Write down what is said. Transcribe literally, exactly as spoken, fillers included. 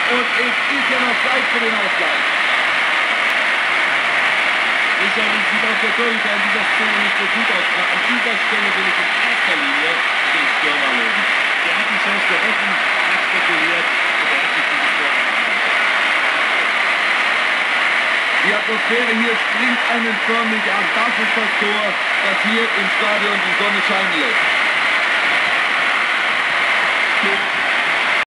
Und es ist ja noch Zeit für den Ausgleich. Sicherlich sieht auch der Torhüter in dieser Szene nicht so gut aus. Aber an dieser Stelle will ich in erster Linie den Stürmer loben. Der hat die Chance gerochen, hat spekuliert und er hat sich dieses Tor erarbeitet. Die Atmosphäre hier springt einen förmlich an. Das ist das Tor, das hier im Stadion die Sonne scheinen lässt.